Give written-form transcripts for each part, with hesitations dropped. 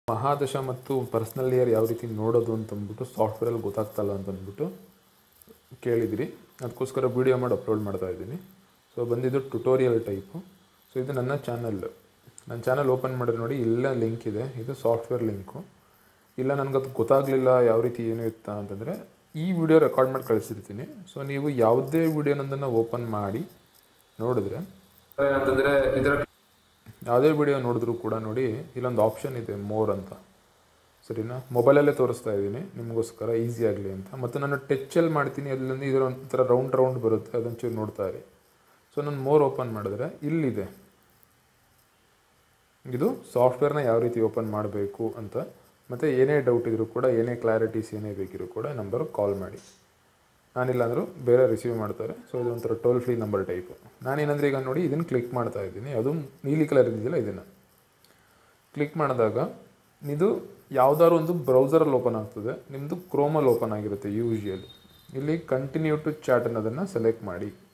ಮಹಾದಶ ಮತ್ತು personal year ಯಾವ ರೀತಿ ನೋಡೋದು ಅಂತಂದ್ಬಿಟ್ಟು ಸಾಫ್ಟ್ವೇರಲ್ಲಿ ಗೊತ್ತಾಗ್ತಲ್ಲ ಅಂತಂದ್ಬಿಟ್ಟು ಕೇಳಿದಿರಿ. ಅದಕ್ಕೋಸ್ಕರ ವೀಡಿಯೋ ಮಾಡಿ ಅಪ್ಲೋಡ್ ಮಾಡ್ತಾ ಇದ್ದೀನಿ. ಸೊ ಬಂದಿದ್ದು ಟ್ಯುಟೋರಿಯಲ್ ಟೈಪು. ಸೊ ಇದು ನನ್ನ ಚಾನಲ್ ಓಪನ್ ಮಾಡಿದ್ರೆ ನೋಡಿ, ಇಲ್ಲ ಲಿಂಕ್ ಇದೆ, ಇದು ಸಾಫ್ಟ್ವೇರ್ ಲಿಂಕು. ಇಲ್ಲ ನನಗದು ಗೊತ್ತಾಗಲಿಲ್ಲ ಯಾವ ರೀತಿ ಏನು ಇತ್ತ ಅಂತಂದರೆ ಈ ವಿಡಿಯೋ ರೆಕಾರ್ಡ್ ಮಾಡಿ ಕಳಿಸಿರ್ತೀನಿ. ಸೊ ನೀವು ಯಾವುದೇ ವಿಡಿಯೋನೊಂದನ್ನು ಓಪನ್ ಮಾಡಿ ನೋಡಿದ್ರೆ ಅಂತಂದರೆ ಇದರ ಯಾವುದೇ ವಿಡಿಯೋ ನೋಡಿದ್ರೂ ಕೂಡ ನೋಡಿ, ಇಲ್ಲೊಂದು ಆಪ್ಷನ್ ಇದೆ ಮೋರ್ ಅಂತ, ಸರಿನಾ? ಮೊಬೈಲಲ್ಲೇ ತೋರಿಸ್ತಾ ಇದ್ದೀನಿ ನಿಮಗೋಸ್ಕರ ಈಸಿ ಆಗಲಿ ಅಂತ. ಮತ್ತು ನಾನು ಟಚ್ಚಲ್ಲಿ ಮಾಡ್ತೀನಿ, ಅದರಲ್ಲಿ ಇದರ ಒಂಥರ ರೌಂಡ್ ಬರುತ್ತೆ, ಅದೊಂಚೂರು ನೋಡ್ತಾ ಇರಿ. ಸೊ ನಾನು ಮೋರ್ ಓಪನ್ ಮಾಡಿದ್ರೆ ಇಲ್ಲಿದೆ, ಇದು ಸಾಫ್ಟ್ವೇರ್ನ ಯಾವ ರೀತಿ ಓಪನ್ ಮಾಡಬೇಕು ಅಂತ. ಮತ್ತು ಏನೇ ಡೌಟ್ ಇದ್ರೂ ಕೂಡ, ಏನೇ ಕ್ಲಾರಿಟೀಸ್ ಏನೇ ಬೇಕಿದ್ರು ಕೂಡ ನಂಬರ್ಗೆ ಕಾಲ್ ಮಾಡಿ. ನಾನಿಲ್ಲ ಅಂದರೂ ಬೇರೆ ರಿಸೀವ್ ಮಾಡ್ತಾರೆ. ಸೊ ಇದು ಒಂಥರ ಟೋಲ್ ಫ್ರೀ ನಂಬರ್ ಟೈಪು. ನಾನೇನಂದರೆ ಈಗ ನೋಡಿ ಇದನ್ನು ಕ್ಲಿಕ್ ಮಾಡ್ತಾ ಇದ್ದೀನಿ, ಅದು ನೀಲಿ ಕಲರ್ ಇದೆಯಲ್ಲ, ಇದನ್ನು ಕ್ಲಿಕ್ ಮಾಡಿದಾಗ ಇದು ಯಾವುದಾದ್ರು ಒಂದು ಬ್ರೌಸರಲ್ಲಿ ಓಪನ್ ಆಗ್ತದೆ. ನಿಮ್ಮದು ಕ್ರೋಮಲ್ಲಿ ಓಪನ್ ಆಗಿರುತ್ತೆ ಯೂಶುವಲಿ. ಇಲ್ಲಿ ಕಂಟಿನ್ಯೂ ಟು ಚಾಟ್ ಅನ್ನೋದನ್ನು ಸೆಲೆಕ್ಟ್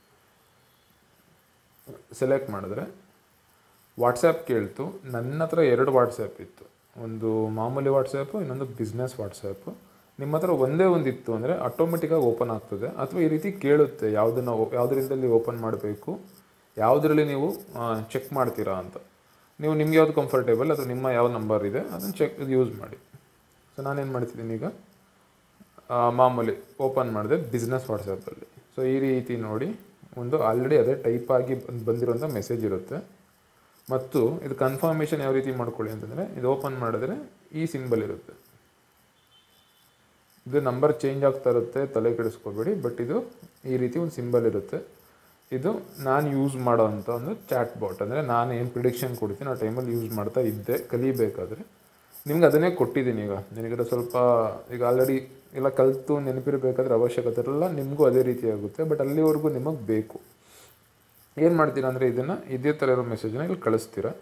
ಮಾಡಿದ್ರೆ ವಾಟ್ಸಪ್ ಕೇಳ್ತು. ನನ್ನ ಹತ್ರ 2 ವಾಟ್ಸಪ್ ಇತ್ತು, ಒಂದು ಮಾಮೂಲಿ ವಾಟ್ಸಪ್ಪು, ಇನ್ನೊಂದು ಬಿಸ್ನೆಸ್ ವಾಟ್ಸಪ್ಪು. ನಿಮ್ಮ ಹತ್ರ ಒಂದೇ ಒಂದಿತ್ತು ಅಂದರೆ ಆಟೋಮೆಟಿಕ್ಕಾಗಿ ಓಪನ್ ಆಗ್ತದೆ. ಅಥವಾ ಈ ರೀತಿ ಕೇಳುತ್ತೆ ಯಾವುದರಿಂದಲ್ಲಿ ಓಪನ್ ಮಾಡಬೇಕು, ಯಾವುದರಲ್ಲಿ ನೀವು ಚೆಕ್ ಮಾಡ್ತೀರಾ ಅಂತ. ನೀವು ನಿಮ್ಗೆ ಯಾವುದು ಕಂಫರ್ಟೇಬಲ್ ಅಥವಾ ನಿಮ್ಮ ಯಾವ ನಂಬರ್ ಇದೆ ಅದನ್ನು ಯೂಸ್ ಮಾಡಿ. ಸೊ ನಾನೇನು ಮಾಡ್ತಿದ್ದೀನಿ ಈಗ, ಮಾಮೂಲಿ ಓಪನ್ ಮಾಡಿದೆ ಬಿಸ್ನೆಸ್ ವಾಟ್ಸಪ್ಪಲ್ಲಿ. ಸೊ ಈ ರೀತಿ ನೋಡಿ, ಒಂದು ಆಲ್ರೆಡಿ ಅದೇ ಟೈಪ್ ಆಗಿ ಬಂದಿರೋಂಥ ಮೆಸೇಜ್ ಇರುತ್ತೆ. ಮತ್ತು ಇದು ಕನ್ಫರ್ಮೇಷನ್ ಯಾವ ರೀತಿ ಮಾಡ್ಕೊಳ್ಳಿ ಅಂತಂದರೆ, ಇದು ಓಪನ್ ಮಾಡಿದ್ರೆ ಈ ಸಿಂಬಲ್ ಇರುತ್ತೆ. ಇದು ನಂಬರ್ ಚೇಂಜ್ ಆಗ್ತಾ ಇರುತ್ತೆ, ತಲೆ ಕೆಡಿಸ್ಕೋಬೇಡಿ. ಬಟ್ ಇದು ಈ ರೀತಿ ಒಂದು ಸಿಂಬಲ್ ಇರುತ್ತೆ. ಇದು ನಾನು ಯೂಸ್ ಮಾಡೋ ಅಂಥ ಒಂದು ಚಾಟ್ ಬಾಟ್. ಅಂದರೆ ನಾನು ಏನು ಪ್ರಿಡಿಕ್ಷನ್ ಕೊಡ್ತೀನಿ ಆ ಟೈಮಲ್ಲಿ ಯೂಸ್ ಮಾಡ್ತಾ ಇದ್ದೆ ಕಲಿಬೇಕಾದ್ರೆ. ನಿಮ್ಗೆ ಅದನ್ನೇ ಕೊಟ್ಟಿದ್ದೀನಿ. ಈಗ ನಿನಗೆ ಸ್ವಲ್ಪ ಈಗ ಆಲ್ರೆಡಿ ಎಲ್ಲ ಕಲಿತು ನೆನಪಿರಬೇಕಾದ್ರೆ ಅವಶ್ಯಕತೆ ಇರಲ್ಲ, ನಿಮಗೂ ಅದೇ ರೀತಿ ಆಗುತ್ತೆ. ಬಟ್ ಅಲ್ಲಿವರೆಗೂ ನಿಮಗೆ ಬೇಕು. ಏನು ಮಾಡ್ತೀರಾ ಅಂದರೆ ಇದನ್ನು ಇದೇ ಥರ ಇರೋ ಮೆಸೇಜನ್ನ ಇಲ್ಲಿ ಕಳಿಸ್ತೀರಾ.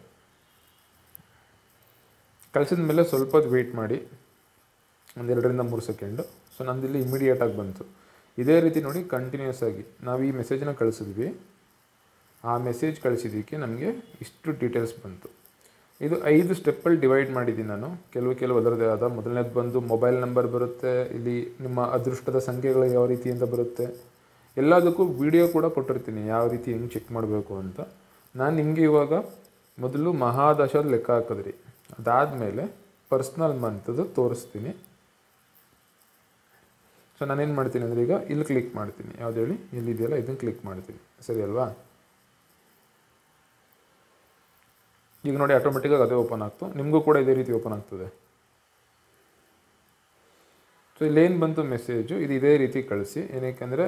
ಕಳಿಸಿದ ಮೇಲೆ ಸ್ವಲ್ಪ ಹೊತ್ತು ವೆಯ್ಟ್ ಮಾಡಿ, ಒಂದು 2 ರಿಂದ 3 ಸೆಕೆಂಡು. ಸೊ ನಂದಿಲ್ಲಿ ಇಮಿಡಿಯೇಟಾಗಿ ಬಂತು. ಇದೇ ರೀತಿ ನೋಡಿ, ಕಂಟಿನ್ಯೂಸ್ ಆಗಿ ನಾವು ಈ ಮೆಸೇಜನ್ನ ಕಳಿಸಿದ್ವಿ. ಆ ಮೆಸೇಜ್ ಕಳಿಸಿದ್ದಕ್ಕೆ ನಮಗೆ ಇಷ್ಟು ಡೀಟೇಲ್ಸ್ ಬಂತು. ಇದು 5 ಸ್ಟೆಪ್ಪಲ್ಲಿ ಡಿವೈಡ್ ಮಾಡಿದ್ದೀನಿ ನಾನು. ಕೆಲವು ಅದರದೇ ಆದ. ಮೊದಲನೇದು ಬಂದು ಮೊಬೈಲ್ ನಂಬರ್ ಬರುತ್ತೆ. ಇಲ್ಲಿ ನಿಮ್ಮ ಅದೃಷ್ಟದ ಸಂಖ್ಯೆಗಳು ಯಾವ ರೀತಿಯಿಂದ ಬರುತ್ತೆ, ಎಲ್ಲದಕ್ಕೂ ವಿಡಿಯೋ ಕೂಡ ಕೊಟ್ಟಿರ್ತೀನಿ, ಯಾವ ರೀತಿ ಹೆಂಗೆ ಚೆಕ್ ಮಾಡಬೇಕು ಅಂತ. ನಾನು ನಿಮಗೆ ಇವಾಗ ಮೊದಲು ಮಹಾದಶದ ಲೆಕ್ಕ ಹಾಕಿದ್ರಿ, ಅದಾದಮೇಲೆ ಪರ್ಸ್ನಲ್ ಮಂತದ್ದು ತೋರಿಸ್ತೀನಿ. ಸೊ ನಾನೇನು ಮಾಡ್ತೀನಿ ಅಂದರೆ ಈಗ ಇಲ್ಲಿ ಕ್ಲಿಕ್ ಮಾಡ್ತೀನಿ. ಯಾವ್ದು ಹೇಳಿ, ಇಲ್ಲಿದೆಯಲ್ಲ, ಇದನ್ನು ಕ್ಲಿಕ್ ಮಾಡ್ತೀನಿ. ಸರಿ ಅಲ್ವಾ? ಈಗ ನೋಡಿ ಆಟೋಮೆಟಿಕ್ಕಾಗಿ ಅದೇ ಓಪನ್ ಆಗ್ತು. ನಿಮಗೂ ಕೂಡ ಇದೇ ರೀತಿ ಓಪನ್ ಆಗ್ತದೆ. ಸೊ ಇಲ್ಲೇನು ಬಂತು ಮೆಸೇಜು, ಇದು ಇದೇ ರೀತಿ ಕಳಿಸಿ. ಏನಕ್ಕೆಂದರೆ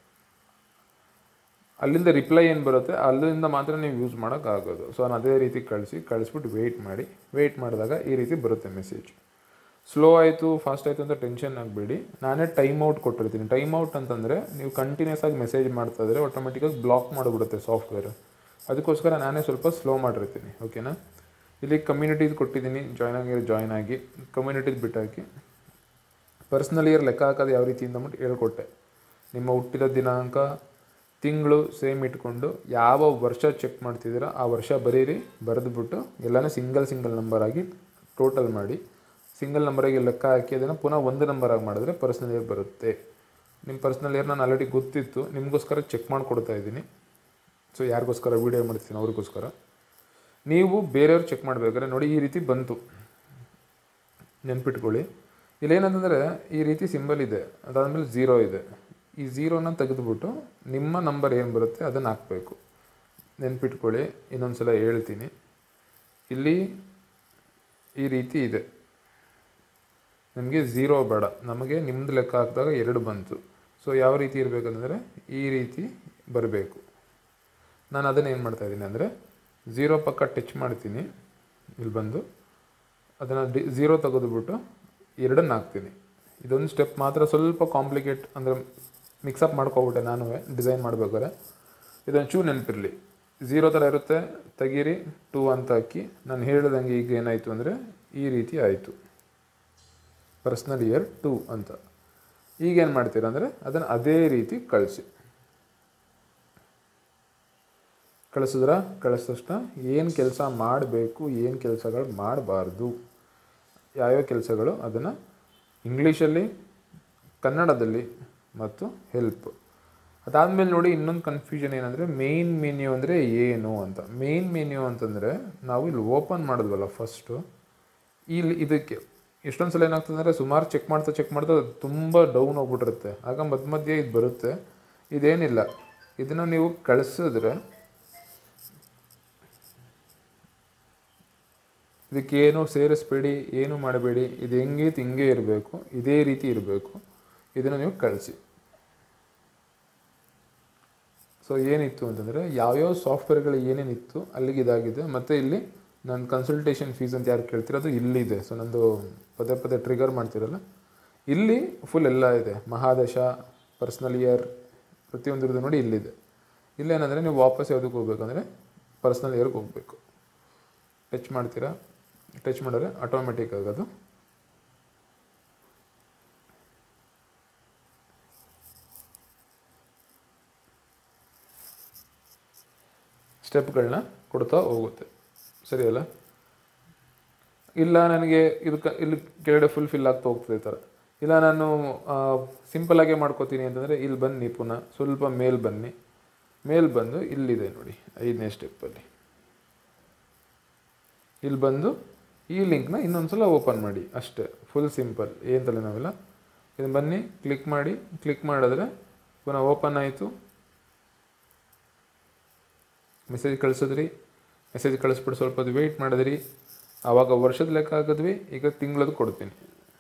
ಅಲ್ಲಿಂದ ರಿಪ್ಲೈ ಏನು ಬರುತ್ತೆ ಅಲ್ಲಿಂದ ಮಾತ್ರ ನೀವು ಯೂಸ್ ಮಾಡೋಕ್ಕಾಗೋದು. ಸೊ ನಾನು ಅದೇ ರೀತಿ ಕಳಿಸ್ಬಿಟ್ಟು ವೆಯ್ಟ್ ಮಾಡಿದಾಗ ಈ ರೀತಿ ಬರುತ್ತೆ ಮೆಸೇಜ್. ಸ್ಲೋ ಆಯಿತು, ಫಾಸ್ಟ್ ಆಯಿತು ಅಂತ ಟೆನ್ಷನ್ ಆಗಬೇಡಿ. ನಾನೇ ಟೈಮ್ ಔಟ್ ಕೊಟ್ಟಿರ್ತೀನಿ. ಟೈಮ್ ಔಟ್ ಅಂತಂದರೆ ನೀವು ಕಂಟಿನ್ಯೂಸ್ ಆಗಿ ಮೆಸೇಜ್ ಮಾಡ್ತಾ ಇದ್ದರೆ ಆಟೋಮೆಟಿಕ್ಕಾಗಿ ಬ್ಲಾಕ್ ಮಾಡಿಬಿಡುತ್ತೆ ಸಾಫ್ಟ್ವೇರ್. ಅದಕ್ಕೋಸ್ಕರ ನಾನೇ ಸ್ವಲ್ಪ ಸ್ಲೋ ಮಾಡಿರ್ತೀನಿ. ಓಕೆನಾ? ಇಲ್ಲಿ ಕಮ್ಯುನಿಟೀದು ಕೊಟ್ಟಿದ್ದೀನಿ, ಜಾಯ್ನ್ ಆಗಿ ಕಮ್ಯುನಿಟೀದು ಬಿಟ್ಟಾಕಿ. ಪರ್ಸ್ನಲ್ ಇಯರ್ ಲೆಕ್ಕ ಹಾಕೋದು ಯಾವ ರೀತಿ ಅಂದ್ಬಿಟ್ಟು ಹೇಳ್ಕೊಟ್ಟೆ. ನಿಮ್ಮ ಹುಟ್ಟಿದ ದಿನಾಂಕ, ತಿಂಗಳು ಸೇಮ್ ಇಟ್ಕೊಂಡು ಯಾವ ವರ್ಷ ಚೆಕ್ ಮಾಡ್ತಿದ್ದೀರಾ ಆ ವರ್ಷ ಬರೀರಿ. ಬರೆದುಬಿಟ್ಟು ಎಲ್ಲನೂ ಸಿಂಗಲ್ ನಂಬರ್ ಆಗಿ ಟೋಟಲ್ ಮಾಡಿ, ಸಿಂಗಲ್ ನಂಬರಾಗಿ ಲೆಕ್ಕ ಹಾಕಿ ಅದನ್ನು ಪುನಃ ಒಂದು ನಂಬರಾಗಿ ಮಾಡಿದ್ರೆ ಪರ್ಸ್ನಲ್ ಇಯರ್ ಬರುತ್ತೆ. ನಿಮ್ಮ ಪರ್ಸ್ನಲ್ ಇಯರ್ ನಾನು ಆಲ್ರೆಡಿ ಗೊತ್ತಿತ್ತು, ನಿಮಗೋಸ್ಕರ ಚೆಕ್ ಮಾಡಿಕೊಡ್ತಾ ಇದ್ದೀನಿ. ಸೊ ಯಾರಿಗೋಸ್ಕರ ವೀಡಿಯೋ ಮಾಡ್ತೀನಿ ಅವ್ರಿಗೋಸ್ಕರ. ನೀವು ಬೇರೆಯವ್ರು ಚೆಕ್ ಮಾಡಬೇಕಾದ್ರೆ ನೋಡಿ ಈ ರೀತಿ ಬಂತು, ನೆನ್ಪಿಟ್ಕೊಳ್ಳಿ. ಇಲ್ಲೇನಂತಂದರೆ ಈ ರೀತಿ ಸಿಂಬಲ್ ಇದೆ, ಅದಾದಮೇಲೆ 0 ಇದೆ. ಈ 0ನ ತೆಗೆದುಬಿಟ್ಟು ನಿಮ್ಮ ನಂಬರ್ ಏನು ಬರುತ್ತೆ ಅದನ್ನು ಹಾಕಬೇಕು. ನೆನ್ಪಿಟ್ಕೊಳ್ಳಿ, ಇನ್ನೊಂದು ಸಲ ಹೇಳ್ತೀನಿ. ಇಲ್ಲಿ ಈ ರೀತಿ ಇದೆ, ನಮಗೆ 0 ಬೇಡ, ನಮಗೆ ನಿಮ್ಮದು ಲೆಕ್ಕ ಹಾಕಿದಾಗ 2 ಬಂತು. ಸೊ ಯಾವ ರೀತಿ ಇರಬೇಕಂದ್ರೆ ಈ ರೀತಿ ಬರಬೇಕು. ನಾನು ಅದನ್ನು ಏನು ಮಾಡ್ತಾಯಿದ್ದೀನಿ ಅಂದರೆ 0 ಪಕ್ಕ ಟಚ್ ಮಾಡ್ತೀನಿ. ಇಲ್ಲಿ ಬಂದು ಅದನ್ನು 0 ತೆಗೆದುಬಿಟ್ಟು 2 ಹಾಕ್ತೀನಿ. ಇದೊಂದು ಸ್ಟೆಪ್ ಮಾತ್ರ ಸ್ವಲ್ಪ ಕಾಂಪ್ಲಿಕೇಟ್, ಅಂದರೆ ಮಿಕ್ಸಪ್ ಮಾಡ್ಕೊಬಿಟ್ಟೆ ನಾನು ಡಿಸೈನ್ ಮಾಡಬೇಕಾದ್ರೆ. ಇದೊಂಚೂರು ನೆನಪಿರಲಿ. 0 ಥರ ಇರುತ್ತೆ, ತೆಗೀರಿ, 2 ಅಂತ ಹಾಕಿ. ನಾನು ಹೇಳ್ದಂಗೆ ಈಗ ಏನಾಯಿತು ಅಂದರೆ ಈ ರೀತಿ ಆಯಿತು, ಪರ್ಸ್ನಲ್ ಇಯರ್ 2 ಅಂತ. ಈಗೇನು ಮಾಡ್ತೀರಾ ಅಂದರೆ ಅದನ್ನು ಅದೇ ರೀತಿ ಕಳಿಸಿದ ತಕ್ಷಣ ಏನು ಕೆಲಸ ಮಾಡಬೇಕು, ಏನು ಕೆಲಸಗಳು ಮಾಡಬಾರ್ದು ಯಾವ್ಯಾವ ಕೆಲಸಗಳು ಅದನ್ನು ಇಂಗ್ಲೀಷಲ್ಲಿ, ಕನ್ನಡದಲ್ಲಿ ಮತ್ತು ಹೆಲ್ಪ್. ಅದಾದಮೇಲೆ ನೋಡಿ ಇನ್ನೊಂದು ಕನ್ಫ್ಯೂಷನ್ ಏನಂದರೆ ಮೇನ್ ಮೆನ್ಯೂ ಅಂದರೆ ಏನು ಅಂತ. ಮೇನ್ ಮೆನ್ಯೂ ಅಂತಂದರೆ ನಾವು ಇಲ್ಲಿ ಓಪನ್ ಮಾಡಿದ್ವಲ್ಲ ಫಸ್ಟು, ಇಲ್ಲಿ ಇದಕ್ಕೆ ಎಷ್ಟೊಂದು ಸಲ ಏನಾಗ್ತದೆ ಅಂದರೆ ಸುಮಾರು ಚೆಕ್ ಮಾಡ್ತಾ ಅದು ತುಂಬ ಡೌನ್ ಹೋಗ್ಬಿಟ್ಟಿರುತ್ತೆ. ಆಗ ಮಧ್ಯೆ ಇದು ಬರುತ್ತೆ. ಇದೇನಿಲ್ಲ, ಇದನ್ನು ನೀವು ಕಳಿಸಿದ್ರೆ ಇದಕ್ಕೇನು ಸೇರಿಸ್ಬೇಡಿ, ಏನು ಮಾಡಬೇಡಿ, ಇದು ಹೆಂಗೈತೆ ಹಿಂಗೆ ಇರಬೇಕು, ಇದೇ ರೀತಿ ಇರಬೇಕು. ಇದನ್ನು ನೀವು ಕಳಿಸಿ. ಸೊ ಏನಿತ್ತು ಅಂತಂದರೆ ಯಾವ್ಯಾವ ಸಾಫ್ಟ್ವೇರ್ಗಳು ಏನೇನಿತ್ತು ಅಲ್ಲಿಗೆ ಇದಾಗಿದೆ. ಮತ್ತು ಇಲ್ಲಿ ನನ್ನ ಕನ್ಸಲ್ಟೇಷನ್ ಫೀಸ್ ಅಂತ ಯಾರು ಕೇಳ್ತೀರ ಅದು ಇಲ್ಲಿದೆ. ಸೊ ನಂದು ಪದೇ ಟ್ರಿಗರ್ ಮಾಡ್ತಿರಲ್ಲ, ಇಲ್ಲಿ ಫುಲ್ ಎಲ್ಲ ಇದೆ. ಮಹಾದಶ, ಪರ್ಸ್ನಲ್ ಇಯರ್ ಪ್ರತಿಯೊಂದಿರೋದು ನೋಡಿ ಇಲ್ಲಿದೆ. ಇಲ್ಲೇನಂದರೆ ನೀವು ವಾಪಸ್ ಯಾವುದಕ್ಕೆ ಹೋಗ್ಬೇಕಂದ್ರೆ ಪರ್ಸ್ನಲ್ ಇಯರ್ಗೆ ಹೋಗಬೇಕು. ಟಚ್ ಮಾಡ್ತೀರಾ, ಟಚ್ ಮಾಡಿದ್ರೆ ಆಟೋಮೆಟಿಕ್ ಆಗೋದು ಸ್ಟೆಪ್ಗಳನ್ನ ಕೊಡ್ತಾ ಹೋಗುತ್ತೆ. ಸರಿಯಲ್ಲ? ಇಲ್ಲ ನನಗೆ ಇಲ್ಲಿ ಕೆಳಗಡೆ ಫಿಲ್ ಆಗ್ತಾ ಹೋಗ್ತದೆ ಈ ಥರ. ಇಲ್ಲ ನಾನು ಸಿಂಪಲಾಗೇ ಮಾಡ್ಕೋತೀನಿ ಅಂತಂದರೆ ಇಲ್ಲಿ ಬನ್ನಿ, ಪುನಃ ಸ್ವಲ್ಪ ಮೇಲ್ ಬನ್ನಿ. ಮೇಲ್ ಬಂದು ಇಲ್ಲಿದೆ ನೋಡಿ 5ನೇ ಸ್ಟೆಪ್ಪಲ್ಲಿ. ಇಲ್ಲಿ ಬಂದು ಈ ಲಿಂಕ್ನ ಇನ್ನೊಂದು ಸಲ ಓಪನ್ ಮಾಡಿ ಅಷ್ಟೇ. ಫುಲ್ ಸಿಂಪಲ್, ಏನು ತಲೆನೋವಿಲ್ಲ. ಇದನ್ನು ಬನ್ನಿ, ಕ್ಲಿಕ್ ಮಾಡಿದ್ರೆ ಪುನಃ ಓಪನ್ ಆಯಿತು. ಮೆಸೇಜ್ ಕಳಿಸಿದ್ರಿ, ಮೆಸೇಜ್ ಕಳಿಸ್ಬಿಟ್ಟು ಸ್ವಲ್ಪ ಹೊತ್ತು ವೆಯ್ಟ್ ಮಾಡಿದ್ರಿ. ಆವಾಗ ವರ್ಷದ ಲೆಕ್ಕ ಹಾಕಿದ್ವಿ, ಈಗ ತಿಂಗಳದ್ದು ಕೊಡ್ತೀನಿ.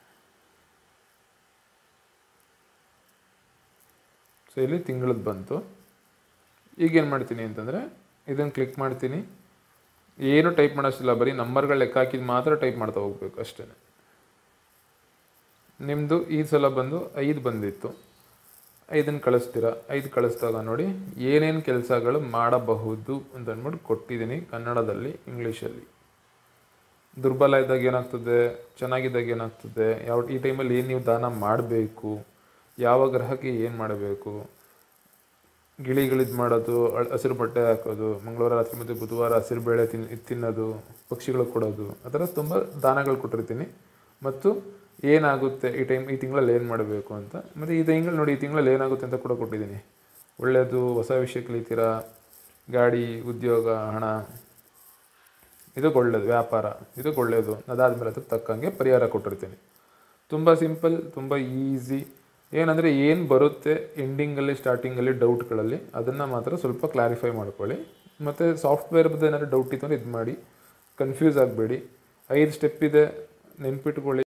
ಸೊ ಇಲ್ಲಿ ತಿಂಗಳದ್ದು ಬಂತು. ಈಗೇನು ಮಾಡ್ತೀನಿ ಅಂತಂದರೆ ಇದನ್ನು ಕ್ಲಿಕ್ ಮಾಡ್ತೀನಿ. ಏನು ಟೈಪ್ ಮಾಡೋಷ್ಟಿಲ್ಲ, ಬರೀ ನಂಬರ್ಗಳು ಲೆಕ್ಕ ಹಾಕಿದ್ದು ಮಾತ್ರ ಟೈಪ್ ಮಾಡ್ತಾ ಹೋಗ್ಬೇಕು ಅಷ್ಟೇ. ನಿಮ್ಮದು ಈ ಸಲ ಬಂದು 5 ಬಂದಿತ್ತು, 5 ಕಳಿಸ್ತೀರಾ. 5 ಕಳಿಸ್ದಾಗ ನೋಡಿ ಏನೇನು ಕೆಲಸಗಳು ಮಾಡಬಹುದು ಅಂತ ಅಂದ್ಬಿಟ್ಟು ಕೊಟ್ಟಿದ್ದೀನಿ ಕನ್ನಡದಲ್ಲಿ, ಇಂಗ್ಲೀಷಲ್ಲಿ. ದುರ್ಬಲ ಇದ್ದಾಗ ಏನಾಗ್ತದೆ, ಚೆನ್ನಾಗಿದ್ದಾಗ ಏನಾಗ್ತದೆ, ಈ ಟೈಮಲ್ಲಿ ಏನು ನೀವು ದಾನ ಮಾಡಬೇಕು, ಯಾವ ಗ್ರಹಕ್ಕೆ ಏನು ಮಾಡಬೇಕು, ಗಿಳಿಗಳಿದ್ದು ಮಾಡೋದು, ಹಸಿರು ಬಟ್ಟೆ ಹಾಕೋದು, ಮಂಗಳವಾರ ರಾತ್ರಿ ಮತ್ತು ಬುಧವಾರ ಹಸಿರು ಬೇಳೆ ತಿನ್ನೋದು, ಪಕ್ಷಿಗಳಿಗೆ ಕೊಡೋದು, ಆ ಥರ ತುಂಬ ದಾನಗಳು ಕೊಟ್ಟಿರ್ತೀನಿ. ಮತ್ತು ಏನಾಗುತ್ತೆ ಈ ತಿಂಗಳಲ್ಲಿ ಏನು ಮಾಡಬೇಕು ಅಂತ. ಮತ್ತು ಈ ತಿಂಗಳು ನೋಡಿ, ಈ ತಿಂಗಳಲ್ಲಿ ಏನಾಗುತ್ತೆ ಅಂತ ಕೂಡ ಕೊಟ್ಟಿದ್ದೀನಿ. ಒಳ್ಳೆಯದು, ಹೊಸ ವಿಷಯ ಕಲಿತೀರಾ, ಗಾಡಿ, ಉದ್ಯೋಗ, ಹಣ, ಇದಕ್ಕೆ ಒಳ್ಳೆಯದು, ವ್ಯಾಪಾರ ಇದಕ್ಕೆ ಒಳ್ಳೆಯದು. ಅದಾದಮೇಲೆ ಅದಕ್ಕೆ ತಕ್ಕಂಗೆ ಪರಿಹಾರ ಕೊಟ್ಟಿರ್ತೀನಿ. ತುಂಬ ಸಿಂಪಲ್, ತುಂಬ ಈಸಿ. ಏನಂದರೆ ಏನು ಬರುತ್ತೆ ಎಂಡಿಂಗಲ್ಲಿ, ಸ್ಟಾರ್ಟಿಂಗಲ್ಲಿ ಡೌಟ್ಗಳಲ್ಲಿ ಅದನ್ನು ಮಾತ್ರ ಸ್ವಲ್ಪ ಕ್ಲಾರಿಫೈ ಮಾಡ್ಕೊಳ್ಳಿ. ಮತ್ತು ಸಾಫ್ಟ್ವೇರ್ ಬಗ್ಗೆ ಏನಾದರೂ ಡೌಟ್ ಇತ್ತು ಅಂದರೆ ಇದು ಮಾಡಿ, ಕನ್ಫ್ಯೂಸ್ ಆಗಬೇಡಿ. 5 ಸ್ಟೆಪ್ ಇದೆ, ನೆನ್ಪಿಟ್ಕೊಳ್ಳಿ.